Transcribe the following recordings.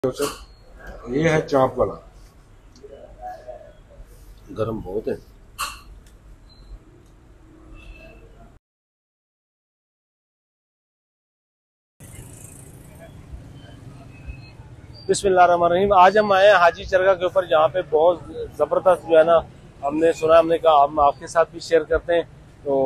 ये है चाप वाला, गरम बहुत है। बिस्मिल्लाहिर्रहमानिर्रहीम। आज हम आए हैं हाजी चरगा के ऊपर, जहाँ पे बहुत ज़बरदस्त जो है ना, हमने सुना, हमने कहा हम आपके साथ भी शेयर करते हैं। तो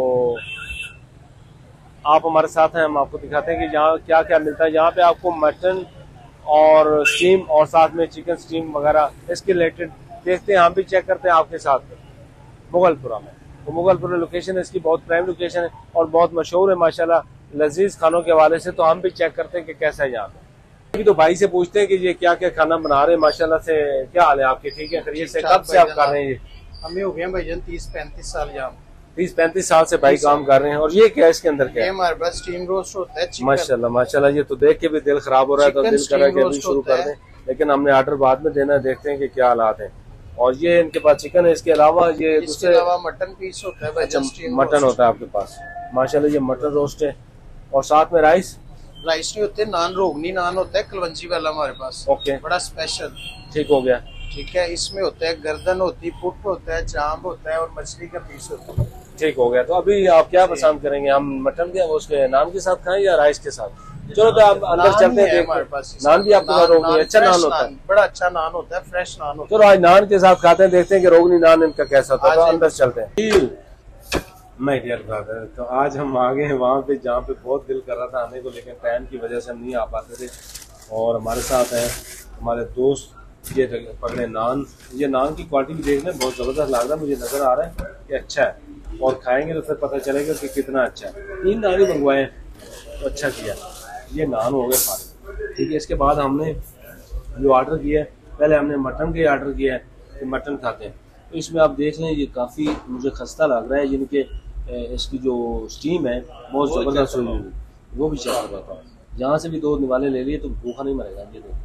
आप हमारे साथ हैं, हम आपको दिखाते हैं कि यहाँ क्या क्या मिलता है। यहाँ पे आपको मटन और स्टीम और साथ में चिकन स्टीम वगैरह इसके रिलेटेड देखते हैं, हम भी चेक करते हैं आपके साथ मुगलपुरा में। तो मुगलपुरा लोकेशन इसकी बहुत प्राइम लोकेशन है और बहुत मशहूर है माशाल्लाह लजीज खानों के हवाले से। तो हम भी चेक करते हैं कि कैसा है यहाँ पे। अभी तो भाई से पूछते हैं कि ये क्या क्या खाना बना रहे हैं। माशाल्लाह से क्या हाल है आपके? ठीक है, खैरियत से? कब से आप कर रहे हैं ये? हमें हो गए भाईजान 30-35 साल यहाँ। 30-35 साल से भाई काम कर रहे हैं। और ये क्या है इसके अंदर? क्या ये हमारे पास स्टीम रोस्ट होता है। माशाल्लाह माशाल्लाह, ये तो देख के भी दिल खराब हो रहा है। तो दिल कर रहा है कि अभी शुरू कर दें, लेकिन हमने ऑर्डर बाद में देना है। देखते हैं कि क्या हालात है। और ये इनके पास चिकन है, इसके अलावा ये इसके अलावा मटन पीस होता है भाईजान। मटन होता है आपके पास? माशाल्लाह, ये मटन रोस्ट है। और साथ में राइस नहीं होते, नान रोगनी नान होता है कलवंजी वाला हमारे पास। ओके, बड़ा स्पेशल। ठीक हो गया। ठीक है, इसमें होता है गर्दन होती है, पुट होता है, चाप होता है और मछली का पीस होता है। ठीक हो गया। तो अभी आप क्या पसंद करेंगे? हम मटन के उसके नान के साथ खाएं या राइस के साथ? चलो तो आप अंदर चलते हैं। हमारे पास नान भी आपके पास रोगनी अच्छा नान होता है, बड़ा अच्छा नान होता है, फ्रेश नान होता है। चलो आज नान के साथ खाते हैं, देखते हैं कि रोगनी नान इनका कैसा होता है। तो अंदर चलते हैं। मैं डियर ब्रदर, तो आज हम आ गए हैं वहाँ पे जहाँ पे बहुत दिल कर रहा था आने को, लेकिन टाइम की वजह से हम नहीं आ पाते थे। और हमारे साथ हैं हमारे दोस्त, ये पकड़े नान। ये नान की क्वालिटी भी देखने में बहुत ज़बरदस्त लग रहा है, मुझे नज़र आ रहा है कि अच्छा है। और खाएंगे तो फिर पता चलेगा कि कितना अच्छा है। 3 नान ही मंगवाए हैं, तो अच्छा किया। ये नान हो गए फारिग, ठीक है। इसके बाद हमने जो ऑर्डर किया है, पहले हमने मटन के ऑर्डर किया है कि मटन खाते हैं। तो इसमें आप देख लें, ये काफ़ी मुझे खस्ता लग रहा है। जिनके इसकी जो स्टीम है बहुत ज़बरदस्त हुई हुई, वो भी चेक कर रहा था। जहाँ से भी 2 निवाले ले लिए तो भूखा नहीं मरेगा। ये देखो,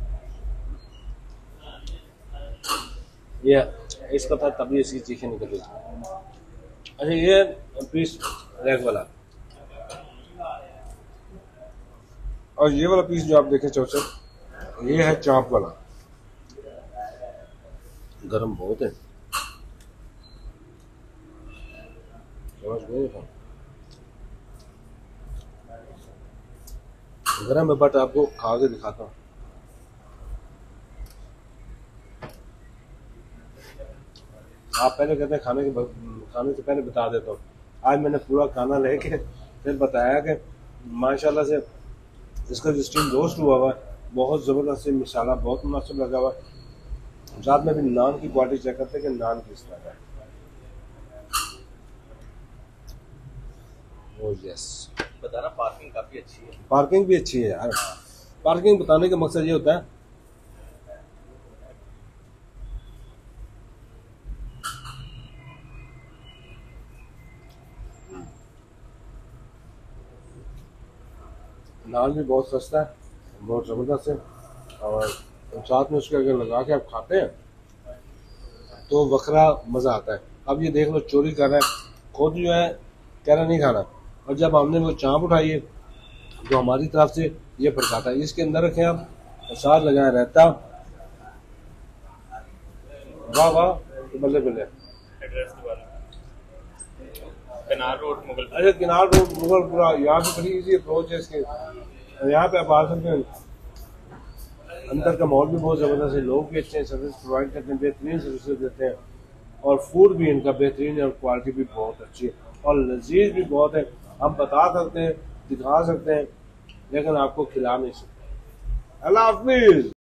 ये इसका था तभी इसकी चीखें निकल रही थी। अच्छा, ये पीस रेग वाला, और ये वाला पीस जो आप देखें चौसठ, ये है चाप वाला। गरम बहुत है, गरम है, बट आपको खा के दिखाता हूँ। आप पहले कहते हैं खाने से पहले बता देता हूँ। आज मैंने पूरा खाना लेके फिर बताया कि माशाल्लाह से इसका जो स्टीम रोस्ट हुआ हुआ है बहुत ज़बरदस्त है, मसाला बहुत मुनासिब लगा हुआ है। साथ में भी नान की क्वालिटी चेक करते हैं कि नान किस तरह का है। ओह यस, बता रहा, पार्किंग काफी अच्छी है। पार्किंग भी अच्छी है यार। पार्किंग बताने का मकसद ये होता है नान भी बहुत सस्ता है, बहुत ज़बरदस्त है। और साथ में उसके अगर लगा के आप खाते हैं तो वखरा मज़ा आता है। अब ये देख लो, चोरी कर रहा है, खुद जो है कह रहा नहीं खाना, और जब हमने वो चाप उठाई है तो हमारी तरफ से ये फटकाता है। इसके अंदर रखें आप, और साथ लगाए रहता। वाह वाह, बल्ले बल्ले। किनार रोड मुगल। अच्छा, किनार रोड मुगलपुरा, यहाँ पे बड़ी इजी अप्रोच है इसके। यहाँ पे आप आ सकते हैं। अंदर का माहौल भी बहुत ज़बरदस्त है, लोग भी अच्छे हैं, सर्विस प्रोवाइड करते हैं, बेहतरीन सर्विस देते हैं। और फूड भी इनका बेहतरीन है और क्वालिटी भी बहुत अच्छी है और लजीज भी बहुत है। हम बता सकते हैं, दिखा सकते हैं, लेकिन आपको खिला नहीं सकते। अल्लाह हाफिज़।